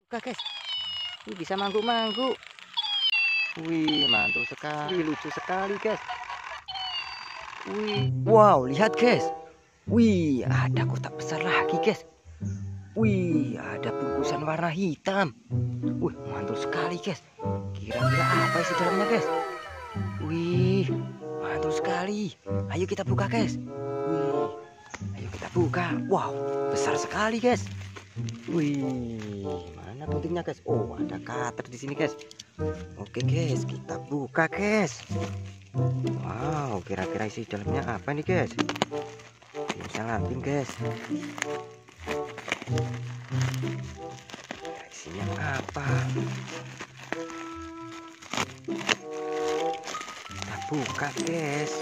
buka guys. Wih, bisa mangguk-mangguk. Wih, mantul sekali, lucu sekali guys. Wih, wow, lihat guys. Wih, ada kotak besar lagi guys. Wih, ada bungkusan warna hitam. Wih, mantul sekali guys. Kira-kira apa isi dalamnya guys? Wih, mantul sekali. Ayo kita buka guys. Wih, ayo kita buka. Wow, besar sekali guys. Wih, mana tuntingnya guys? Oh, ada cutter di sini guys. Oke guys, kita buka guys. Wow, kira-kira isi dalamnya apa nih guys? Bisa lapin guys. Isinya apa? Kita buka guys.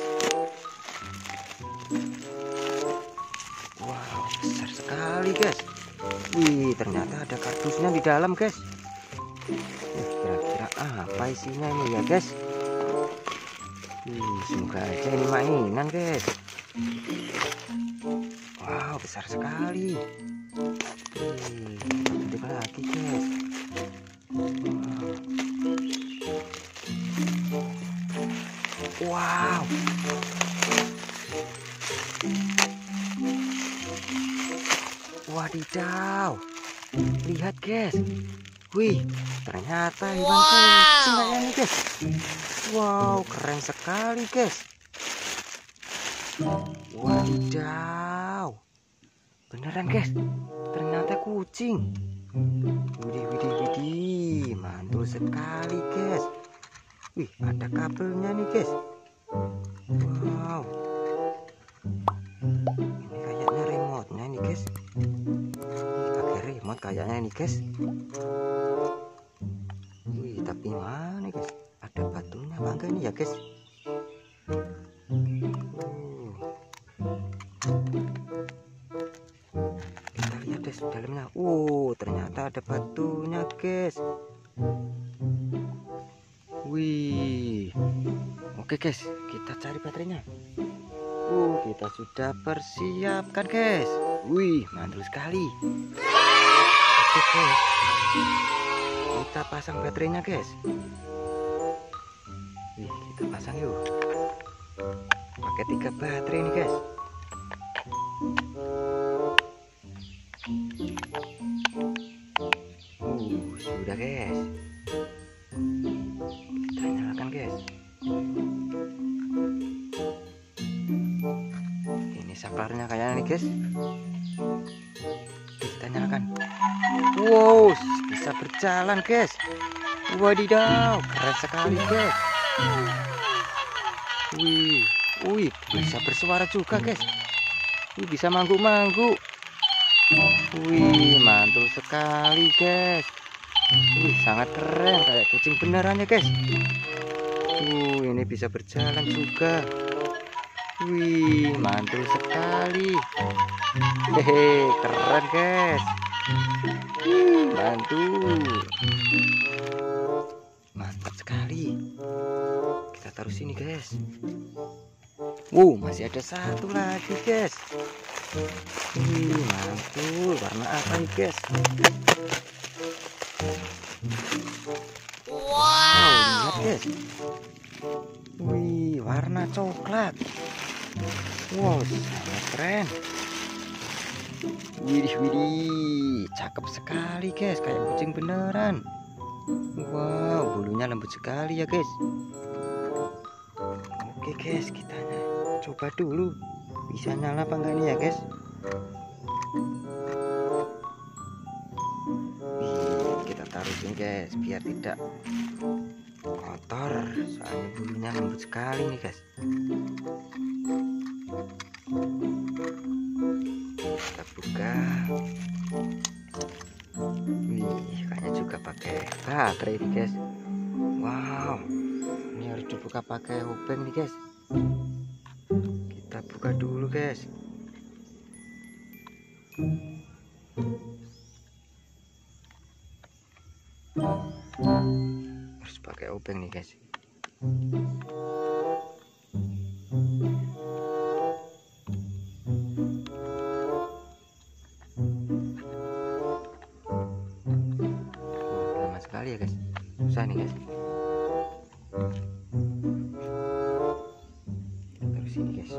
Wow, besar sekali guys. Wih, ternyata ada kardusnya di dalam guys. Kira-kira apa isinya ini ya guys? Semoga aja ini mainan guys. Wow, besar sekali. Hidup lagi guys. Wow. Wadidaw. Lihat guys. Wih, ternyata hewan kucing kayak ini guys. Wow, keren sekali guys. Wadidaw. Beneran guys, ternyata kucing. Widih, mantul sekali guys. Wih, ada kabelnya nih guys. Wow, ini kayaknya remote-nya nih guys. Pakai remote kayaknya nih guys. Wih, tapi mana guys? Ada batunya apa enggak ini ya guys? Kita lihat guys dalamnya. Ternyata ada batunya guys. Wih, oke guys, kita cari baterainya. Kita sudah persiapkan guys. Wih, mantul sekali. Oke guys, kita pasang baterainya guys. Wih, kita pasang yuk. Pakai 3 baterai nih guys. Sudah guys. Kita nyalakan guys. Ini saklarnya kayaknya nih guys. Kita nyalakan. Wow, bisa berjalan guys. Wadidaw, keren sekali guys. Wih, bisa bersuara juga guys. Wih, bisa mangguk-mangguk. Wih, mantul sekali guys. Wih, sangat keren, kayak kucing beneran ya guys. Ini bisa berjalan juga. Wih, mantul sekali. Hehe, keren guys. Mantul. Mantap sekali. Kita taruh sini guys. Masih ada satu lagi guys. Mantul. Warna apa nih guys? Wow, lihat guys. Wih, warna coklat. Wow, sangat keren. Widih, cakep sekali guys, kayak kucing beneran. Wow, bulunya lembut sekali ya guys. Oke guys, kita coba dulu bisa nyala apa enggak nih ya guys. Kita taruh sini guys biar tidak kotor, soalnya bulunya lembut sekali nih guys. Kita buka. Kayaknya juga pakai baterai nih guys. Wow, ini harus dibuka pakai obeng nih guys. Kita buka dulu guys. Harus pakai obeng nih guys. sekali ya guys. Susah nih guys. Terus ini guys.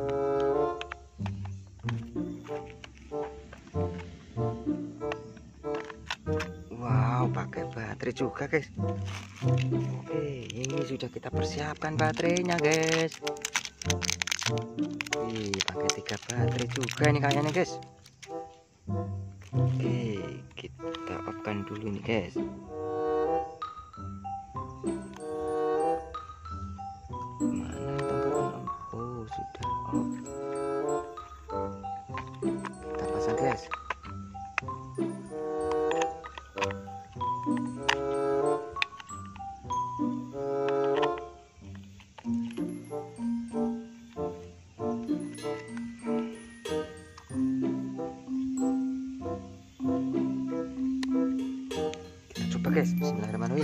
Wow, pakai baterai juga guys. Oke, ini sudah kita persiapkan baterainya guys. Wih, pakai 3 baterai juga ini kayaknya guys. Oke, kita off-kan dulu nih guys. Mana tombol on? Oh, sudah off. Kita pasang guys. Coba guys, bismillahirrahmanirrahim.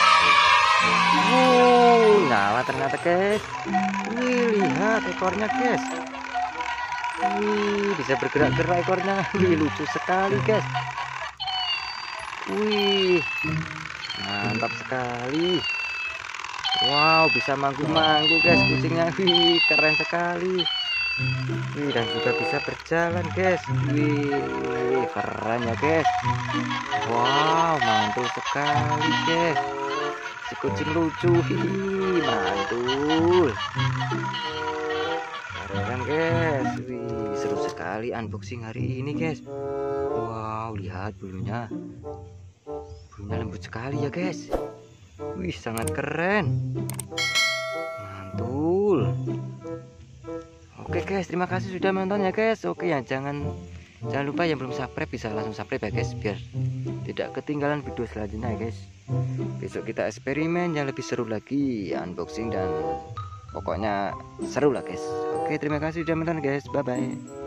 Nyala ternyata guys. Wih, lihat ekornya guys. Wih, bisa bergerak-gerak ekornya. Wih, lucu sekali guys. Wih, mantap sekali. Wow, bisa manggu-manggu guys kucingnya. Wih, keren sekali. Wih, dan juga bisa berjalan guys. Wih, keren ya guys. Wow, mantul sekali guys. Si kucing lucu. Wih, mantul. Keren guys. Wih, seru sekali unboxing hari ini guys. Wow, lihat bulunya. Bulunya lembut sekali ya guys. Wih, sangat keren. Mantul. Oke guys, terima kasih sudah menonton ya guys. Oke ya, jangan lupa yang belum subscribe bisa langsung subscribe ya guys, biar tidak ketinggalan video selanjutnya ya guys. Besok kita eksperimen yang lebih seru lagi, unboxing dan pokoknya seru lah guys. Oke, terima kasih sudah menonton guys. Bye bye.